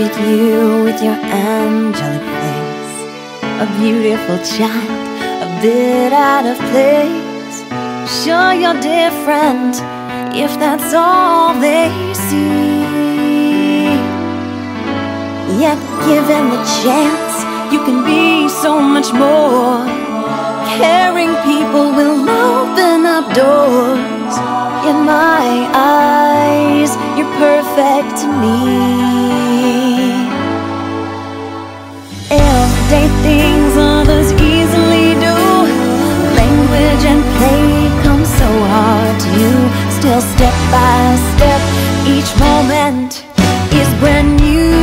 at you with your angelic face, a beautiful child, a bit out of place. Sure, you're different, if that's all they see. Yet given the chance, you can be so much more. Caring people will open up doors. In my eyes, you're perfect to me. Everyday things others easily do. Language and play come so hard to you. Still step by step, each moment is brand new.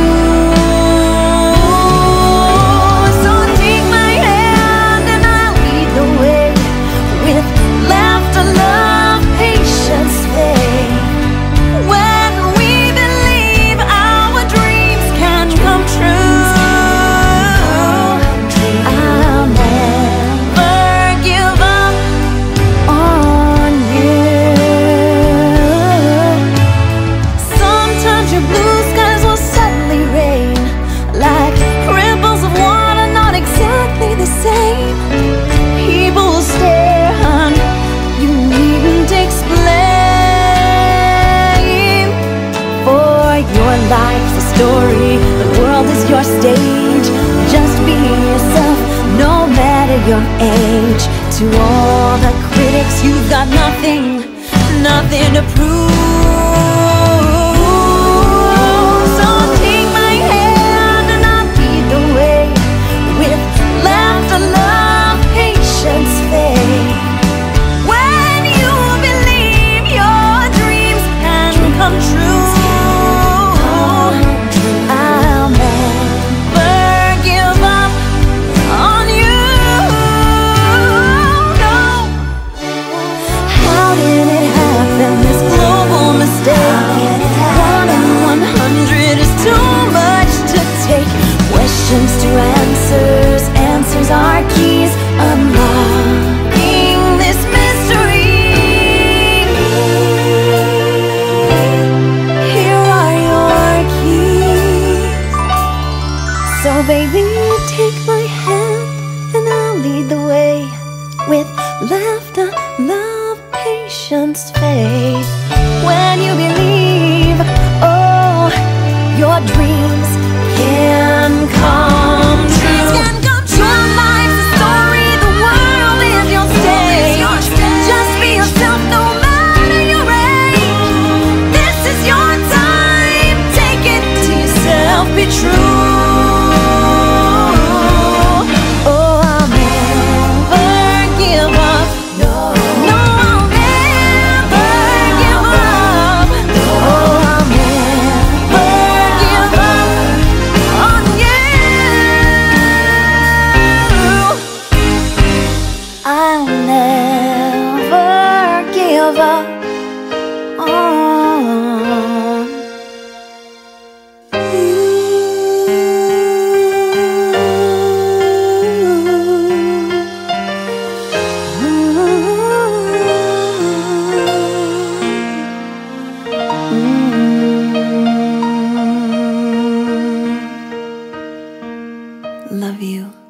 Life's a story, the world is your stage. Just be yourself, no matter your age. To all the critics, you've got nothing, nothing to prove. So take my hand and I'll lead the way. With laughter, love, patience, faith. When you believe your dreams can come true, to answers, answers are keys, unlocking this mystery. Here are your keys. So baby, take my hand and I'll lead the way. With laughter, love, patience, faith. When you believe, oh, your dreams can come true. Can come true. Your life's a story, the world is your stage. Just be yourself no matter your age. This is your time, take it to yourself, be true. Oh, I'll never give up. No, I'll never give up. Oh, I'll never give up on you. I'll never give up on you. Love you.